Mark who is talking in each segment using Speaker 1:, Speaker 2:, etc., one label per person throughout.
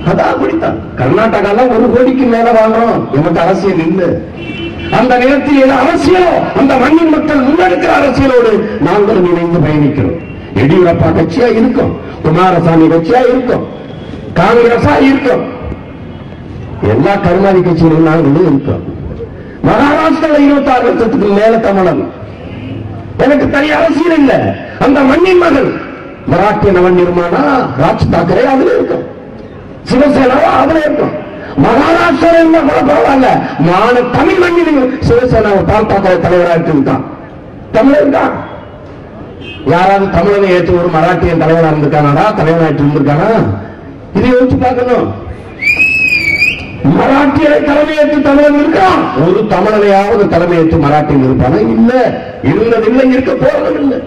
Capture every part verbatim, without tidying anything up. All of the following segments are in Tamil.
Speaker 1: அதான் அப்படித்தான். கர்நாடகால ஒரு கோடிக்கு மேல வாங்குறோம், நமக்கு அரசியல் இல்லை. அந்த நேரத்தில் எது அரசியலோ அந்த மண்ணின் மக்கள் முன்னெடுக்கிற அரசியலோடு நாங்களும் இணைந்து பயணிக்கிறோம். எடியூரப்பா கட்சியா இருக்கும், குமாரசாமி கட்சியா இருக்கும், காங்கிரஸா இருக்கும், எல்லா கருமாதி கட்சியிலும் நாங்களும் இருக்கோம். மகாராஷ்டிராவில் இருபத்தி ஆறு லட்சத்துக்கு மேல தமிழன். எனக்கு தனி அரசியல் இல்லை. அந்த மண்ணின் மகள் மராட்டிய நவன் நிர்மாணா, ராஜ் தாக்கரே அதுல இருக்கும், சிவசேனாவா அதுல இருக்கும். மகாராஷ்டிரா பரவாயில்ல, மான தமிழ் மண்ணில் சிவசேனாவை பால் தாக்கரே தலைவராக இருக்கான், தமிழர் தான். யாராவது தமிழனை ஏற்று ஒரு மராட்டியன் தலைவராக இருந்திருக்கானா, தலைவராக இருந்திருக்கானா? இதை யோசிச்சு பார்க்கணும். மராட்டியரை தலைமையேற்று தமிழன் இருக்கான், ஒரு தமிழனையாவது தலைமையேற்று மராட்டியன் இருப்பானா? இல்ல, இருந்ததில்லை, இருக்க போறதும் இல்லை.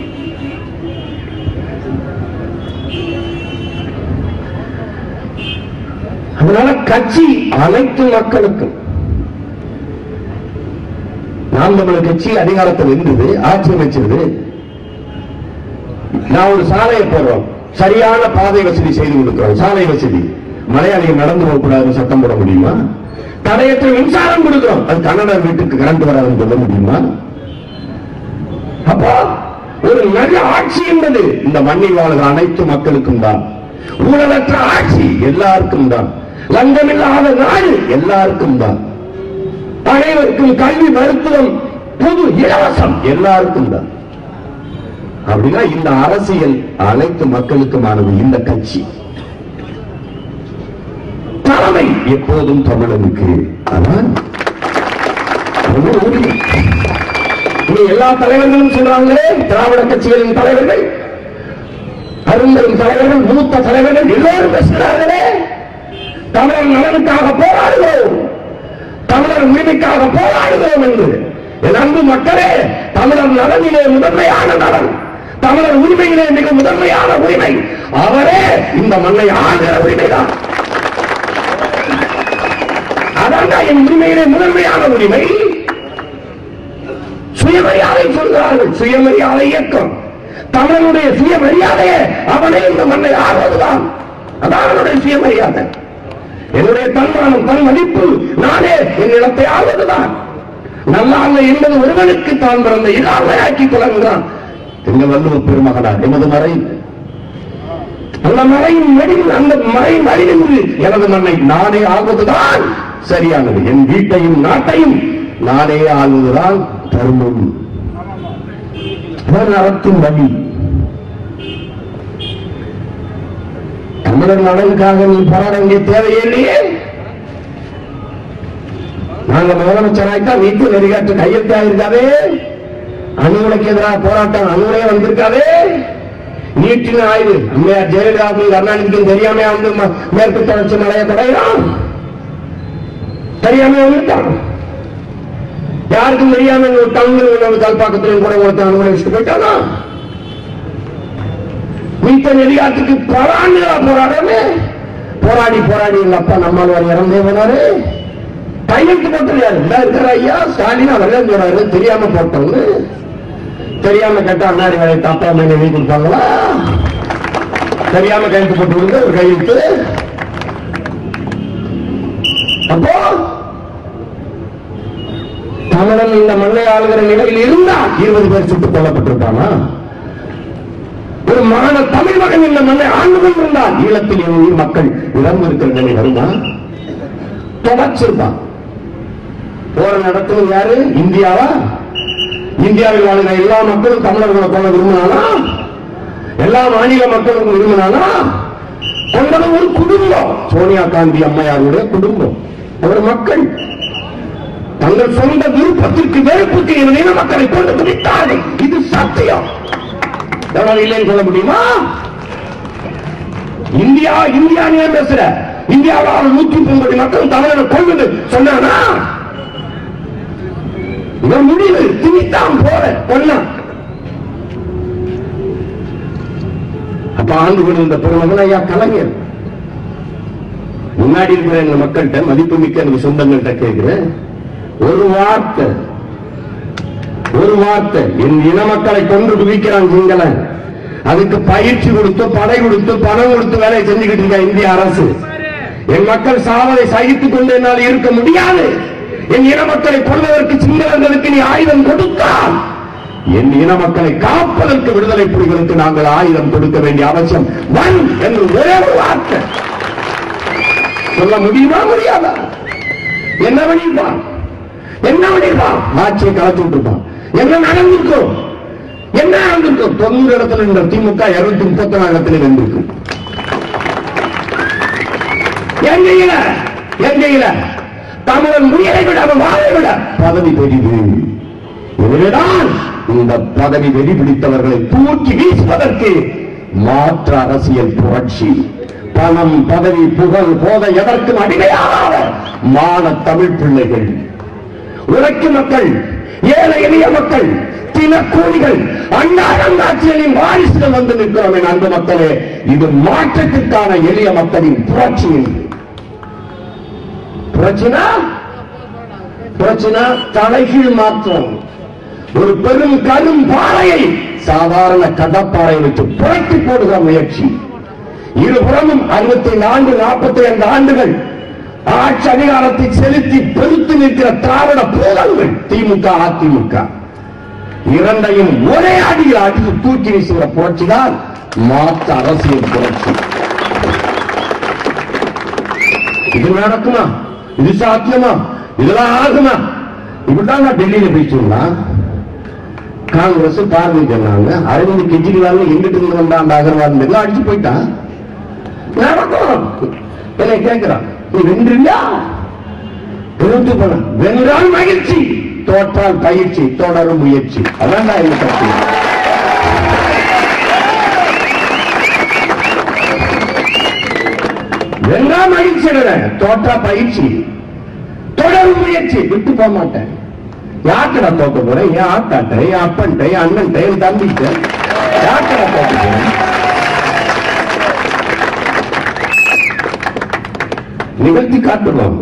Speaker 1: அதனால கட்சி அனைத்து மக்களுக்கும். நாம் தமிழர் கட்சி அதிகாரத்தில் இருந்தது, ஆட்சி அமைச்சது. நான் ஒரு சாலையை போடுறோம், சரியான பாதை வசதி செய்து கொடுக்கிறோம், சாலை வசதி. மலையாளிகள் நடந்து போகக்கூடாது சட்டம் போட முடியுமா? தடையற்ற மின்சாரம் கொடுக்கிறோம், அது கன்னட வீட்டுக்கு கரண்ட் வராதுன்னு சொல்ல முடியுமா? அப்போ ஒரு நல்ல ஆட்சி என்பது இந்த மண்ணில் வாழ்கிற அனைத்து மக்களுக்கும் தான். ஊழலற்ற ஆட்சி எல்லாருக்கும் தான். லஞ்சமில்லாத நாடு எல்லாருக்கும் தான். அனைவருக்கும் கல்வி, மருத்துவம், பொது இலவசம் எல்லாருக்கும் தான். அப்படின்னா இந்த அரசியல் அனைத்து மக்களுக்குமானது. இந்த கட்சி தலைமை எப்போதும் தமிழனுக்கு. எல்லா தலைவர்களும் சொல்றாங்களே, திராவிட கட்சிகளின் தலைவர்கள், அருந்தரும் தலைவர்கள், மூத்த தலைவர்கள் எல்லோரும் பேசுகிறார்களே, தமிழர் நலனுக்காக போராடுவோம், தமிழர் உரிமைக்காக போராடுவோம் என்று. என் அன்பு மக்களே, தமிழர் நலனிலே முதன்மையான நலன், தமிழர் உரிமையிலே மிக முதன்மையான உரிமை அவரே இந்த மண்ணை ஆளுகிற உரிமைதான். அதான் என் உரிமையிலே முதன்மையான உரிமை. சுயமரியாதை சொல்கிறார்கள், சுயமரியாதை இயக்கம். தமிழனுடைய சுயமரியாதையே அவனே இந்த மண்ணை ஆள்வதுதான். அதான் அவனுடைய சுயமரியாதை. என்னுடைய தன்மானம், தன் மதிப்பு, நானே என் இடத்தை ஆள்வதுதான். நல்லாண்மை என்பது ஒருவனுக்கு தான் பிறந்த இல்லாமையாக்கிக் கொள்கிறான். எங்க வள்ளுவர் பெருமகனார் எமது மறை, அந்த மறையின் மடியில், அந்த மறையின் அடிநின்று எனது மண்ணை நானே ஆள்வதுதான் சரியானது. என் வீட்டையும் நாட்டையும் நானே ஆள்வதுதான் தர்மம். அறத்தின் வழி. தமிழர் நலனுக்காக நீ போராட வேண்டிய தேவையே இல்லையே. நாங்க முதலமைச்சராய்த்தா நீட்டு நெறிகாற்று கையெழுத்தாயிருக்காதே, அணுகுலைக்கு எதிராக போராட்டம் அணுகுலையே வந்திருக்காதே. நீட்டின் ஆய்வு அம்மையார் ஜெயலலிதாவுக்கும் கருணாநிதிக்கும் தெரியாம வந்து மேற்கு தொடர்ச்சி மலையை தடையிறான், தெரியாம வந்துட்டான். யாருக்கும் தெரியாம தமிழ் கல்பாக்கத்திலும் கூட ஒருத்தர் அணுகுலை வச்சுட்டு போயிட்டானா? நீட்ட நெறிகாற்றுக்கு பல ஆண்டுகளா போராடாமே, போராடி போராடி எங்க அப்பா நம்மால் இறந்தே போனாரு. கையெழுத்து போட்டுறாரு இருக்கிற ஐயா ஸ்டாலின் அவர்கள் சொல்றாரு, தெரியாம போட்டவங்க தெரியாம கேட்டா அண்ணாடி வேலை தாத்தா மேலே எழுதி கொடுப்பாங்களா? தெரியாம கையெழுத்து போட்டு கொடுங்க ஒரு கையெழுத்து. அப்போ தமிழன் இந்த மண்ணை ஆளுகிற நிலையில் இருந்தா இருபது பேர் சுட்டுக் கொல்லப்பட்டிருப்பானா? ஒரு மான தமிழ் மகன் இந்த மண்ணை ஆண்டு கொண்டிருந்தால் ஈழத்தில் உயிர் மக்கள் இழந்து இருக்கிற நிலை வருமா? தொடர்ச்சிருப்பான். போற நடத்தும் யாரு? இந்தியாவா? இந்தியாவில் வாழ்கிற எல்லா மக்களும் தமிழர்களை கொள்ள விரும்பினானா? எல்லா மாநில மக்களுக்கும் விரும்பினானா? கொண்டது ஒரு குடும்பம், சோனியா காந்தி அம்மையாருடைய குடும்பம். அவர் மக்கள் தங்கள் சொந்த விருப்பத்திற்கு வெறுப்புக்கு இன மக்களை கொண்டு குடித்தார்கள். இது சத்தியம். இல்லைன்னு சொல்ல முடியுமா? இந்தியா இந்தியா நீ பேசுற, இந்தியாவில் நூத்தி முப்பது கோடி மக்கள் தமிழரை கொண்டு சொன்னா இவன் முடிவு திணித்தான் போற கொன்னா. அப்ப ஆண்டு கொண்டிருந்த பெருமகன் ஐயா கலைஞர். முன்னாடி இருக்கிற எங்க மக்கள்கிட்ட மதிப்பு மிக்க எனக்கு சொந்தங்கள்கிட்ட கேட்கிறேன், ஒரு வார்த்தை ஒரு வார்த்தை என் இன மக்களை கொண்டு குவிக்கிறான் சிங்களன், அதுக்கு பயிற்சி கொடுத்து படை கொடுத்து பணம் கொடுத்து வேலையை செஞ்சுக்கிட்டு இருக்க இந்திய அரசு. என் மக்கள் சாவதை சகித்துக் கொண்டு என்னால் இருக்க முடியாது. என் இன மக்களை கொள்வதற்கு சிங்களர்களுக்கு நீ ஆயுதம் கொடுத்தால் என் இன மக்களை காப்பதற்கு விடுதலை புலிகளுக்கு நாங்கள் ஆயுதம் கொடுக்க வேண்டிய அவசியம் வன் என்று ஒரே ஒரு வார்த்தை சொல்ல முடியுமா முடியாதா? என்ன பண்ணிருப்பான்? என்ன பண்ணிருப்பான்? ஆட்சியை கலத்து விட்டுருப்பான். என்ன நடந்திருக்கும்? என்ன நடந்திருக்கும்? தொண்ணூறு இடத்துல இந்த திமுக இருநூத்தி முப்பத்தி நாலு இடத்துல வென்றிருக்கும். எங்கையில எங்கையில தமிழன் முயலை விட அவன் வாழை விட பதவி பெரிது. எனவேதான் இந்த பதவி வெறி பிடித்தவர்களை தூக்கி வீசுவதற்கு மாற்று அரசியல் புரட்சி. பணம், பதவி, புகழ், போதை எதற்கும் அடிமையாகாத மான தமிழ் பிள்ளைகள், உழைக்கும் மக்கள், ஏழை எளிய மக்கள், தினக்கூலிகள், அண்ணாச்சியின் வாரிசுகள் வந்து நிற்கிறோம். என் அன்பு மக்களே, இது மாற்றத்திற்கான எளிய மக்களின் புரட்சி. புரட்சினா புரட்சினா தலைகீழ் மாற்றம். ஒரு பெரும் கரும் பாறையை சாதாரண கடப்பாறை வச்சு புரட்டி போடுகிற முயற்சி. இருபுறமும் அறுபத்தி நான்கு நாற்பத்தி ஐந்து ஆண்டுகள் ஆட்சி அதிகாரத்தை செலுத்தி பெருத்து நிற்கிற திராவிட பூதங்கள் திமுக, அதிமுக இரண்டையும் ஒரே அடியில் அடித்து தூக்கி வீசுகிற புரட்சி தான் மாற்று அரசியல் புரட்சி. இது நடக்குமா? இது சாத்தியமா? இதெல்லாம் ஆகுமா? இப்படிதான் நான் டெல்லியில பேசினா காங்கிரஸ் பார்வை சொன்னாங்க. அரவிந்த் கெஜ்ரிவால் எங்கிட்டு இருந்து வந்தான் அகர்வால் எல்லாம் அடிச்சு போயிட்டான். நடக்கும். என்னை கேட்கிறான், நீ வென்றியா? வென்றால் மகிழ்ச்சி, தோற்றால் பயிற்சி, தொடரும் முயற்சி. அதான் என்ன கட்சி. வென்றால் மகிழ்ச்சி, தோற்றா பயிற்சி, தொடரும் முயற்சி. விட்டு போக மாட்டேன். யார்கிட்ட தோக்க போறேன்? என் ஆத்தாட்ட, என் அப்பன்ட்ட, என் அண்ணன்ட்ட, என் தம்பிட்ட யார்கிட்ட தோக்க போறேன்? நிகழ்த்தி காட்டுவோம்.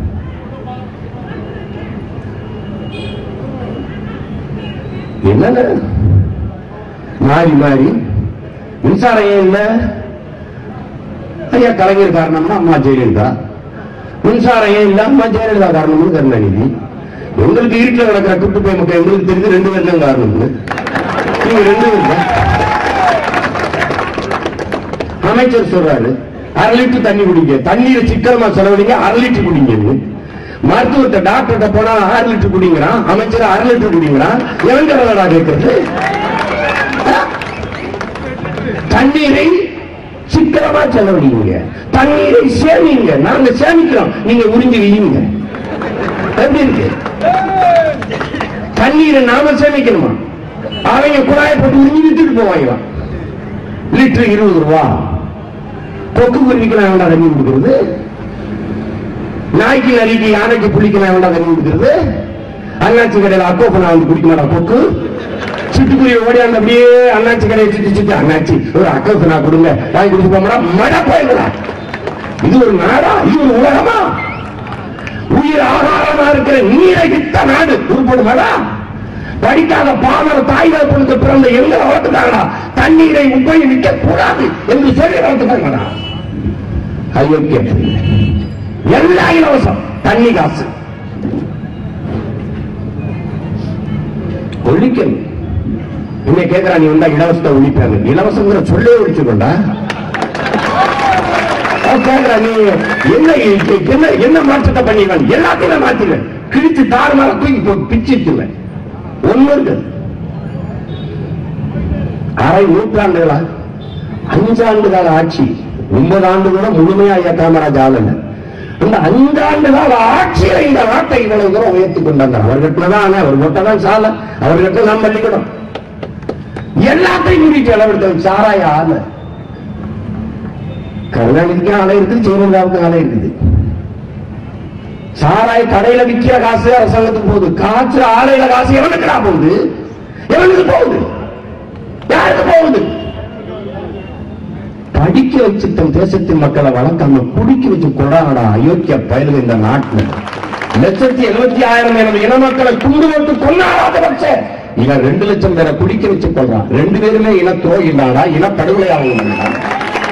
Speaker 1: என்ன மாறி மாறி மின்சாரம் ஏன் இல்ல? ஐயா கலைஞர் காரணம்னா அம்மா ஜெயலலிதா. மின்சாரம் ஏன் இல்ல? அம்மா ஜெயலலிதா காரணம்னு கருணாநிதி. உங்களுக்கு இருட்டில் நடக்கிற குட்டு போய் மக்கள் எங்களுக்கு தெரிஞ்சு ரெண்டு பேர் தான் காரணம். நீங்க ரெண்டு பேர் அமைச்சர் சொல்றாரு அரை லிட்டர் தண்ணி குடிங்க, தண்ணீரை சிக்கனமா செலவழிங்க, அரை லிட்டர் குடிங்க. மருத்துவத்தை டாக்டர்கிட்ட போனா ஆறு லிட்டர் குடிங்கிறான், அமைச்சர் அரை லிட்டர் குடிங்கிறான். எவங்க கேட்கறது? தண்ணீரை சிக்கனமா செலவழிங்க, தண்ணீரை சேமிங்க. நாங்க சேமிக்கிறோம், நீங்க உறிஞ்சி வீங்க. எப்படி இருக்கு? தண்ணீரை நாம சேமிக்கணுமா? அவங்க குழாயை போட்டு உறிஞ்சி விட்டுட்டு போவாங்க. லிட்டர் இருபது ரூபா. கொக்கு குருவிக்கலாம் வேண்டாம் தண்ணி கொடுக்கிறது. நாய்க்கு நரிக்கு யானைக்கு புளிக்கலாம் வேண்டாம் தண்ணி கொடுக்கிறது. அண்ணாச்சி கடையில் அக்கோப்பனா வந்து குடிக்க மாட்டா கொக்கு. சிட்டுக்குருவி ஓடியாந்து அப்படியே அண்ணாச்சி கடையை சுத்தி சுத்தி அண்ணாச்சி ஒரு அக்கோப்பனா கொடுங்க வாங்கி குடிச்சு போமா மழை போயிடலாம். இது ஒரு நாடா? இது ஒரு உலகமா? உயிர் ஆதாரமா இருக்கிற நீரை வித்த நாடு உருப்படுமாடா? படிக்காத பாமர தாய்கள் பொழுது பிறந்த எங்களை வளர்த்துட்டாங்களா? தண்ணீரை உபயோகிக்க கூடாது என்று சொல்லி வளர்த்துட்டாங்களா? அயோக்கிய எல்லா இலவசம், தண்ணி காசு ஒழிக்கணும். இன்னைக்கு கேட்கிறா நீ வந்தா இலவசத்தை ஒழிப்பாங்க. இலவசங்கிற சொல்லே ஒழிச்சு கொண்டா கேட்கிறா நீ என்ன என்ன என்ன மாற்றத்தை பண்ணிடுவாங்க? எல்லாத்தையும் மாற்றிடுவேன். கிழிச்சு தாறுமாற தூக்கி பிச்சுட்டுவேன். ஒன்று அரை நூற்றாண்டுகளா அஞ்சாண்டு கால ஆட்சி, ஒன்பது ஆண்டு கூட முழுமையா ஐயா காமராஜ் ஆளல. அந்த அஞ்சாண்டு கால ஆட்சியில இந்த நாட்டை இவ்வளவு தூரம் உயர்த்திக் கொண்டாங்க. அவர்கிட்டதான் அவர் கொட்டதான் சால, அவர்கிட்ட தான் பள்ளிக்கூடம் எல்லாத்தையும் முடிச்சு அளவெடுத்த சாராய ஆள. கருணாநிதிக்கு ஆலை இருக்குது, ஜெயலலிதாவுக்கு ஆலை இருக்குது. சாராய கடையில விற்கிற காசு அரசாங்கத்துக்கு போகுது. காற்று ஆலையில காசு எவனுக்குடா போகுது? எவனுக்கு போகுது? யாருக்கு போகுது? படிக்க வச்சு தன் தேசத்தின் மக்களை வளர்க்காம குடிக்க வச்சு கொடாடா அயோக்கிய பயலுங்க. இந்த நாட்டில் லட்சத்தி எழுபத்தி ஆயிரம் எனது இன மக்களை குண்டு போட்டு கொண்டாடாத பட்ச இவன் ரெண்டு லட்சம் பேரை குடிக்க வச்சு கொள்றான். ரெண்டு பேருமே இன துரோகிடாடா, இன படுகொலை ஆகும்.